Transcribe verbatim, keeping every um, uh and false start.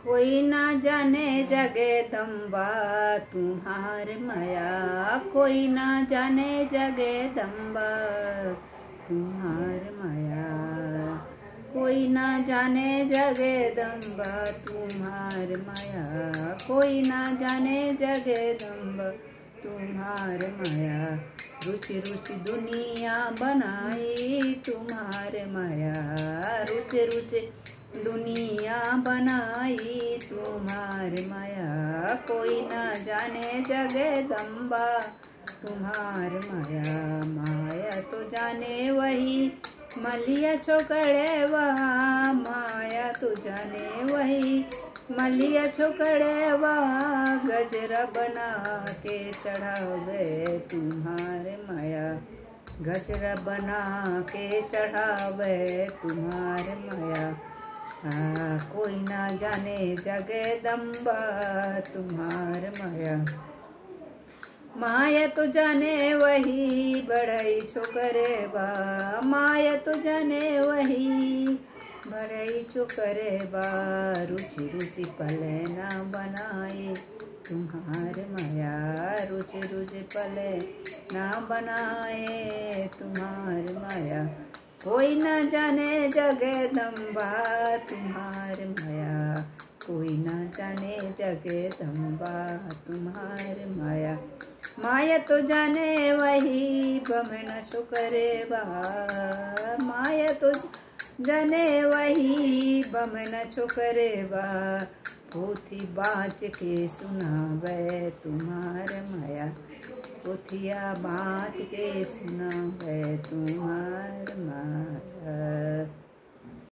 कोई ना जाने जगदम्बा तुम्हार माया, कोई ना जाने जगदम्बा तुम्हार माया, कोई ना जाने जगदम्बा तुम्हार माया, कोई ना जाने जगदम्बा तुम्हार माया। रुचि रुचि दुनिया बनाई तुम्हार माया, रुचि रुचि दुनिया बनाई तुम्हार माया, कोई ना जाने जगदम्बा तुम्हार माया। माया तो जाने वही मलिया छोकड़े वहाँ, माया तो जाने वही मलिया छोकड़े वहाँ, गजरा बना के चढ़ावे तुम्हारे माया, गजरा बना के चढ़ावे तुम्हारे माया। हाँ, कोई ना जाने जगदम्बा तुम्हार माया। माया तो जाने वही बड़ई छोकरे बा, माया तो जाने वही बड़ई छोकरे बा, रुचि रुचि पले ना बनाए तुम्हार माया, रुचि रुचि पले ना बनाए तुम्हार माया। कोई ना जाने जगदम्बा तुम्हार माया, कोई ना जाने जगदम्बा तुम्हार माया। माया तो जाने वही बमन छोकरे बा, माया तो जाने वही बमन छोकरे बा, पोथी बाँच के सुनावे तुम्हार माया, पोथिया बाँच के सुनावे तुम्हार माया।